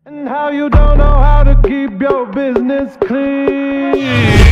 And how you don't know how to keep your business clean.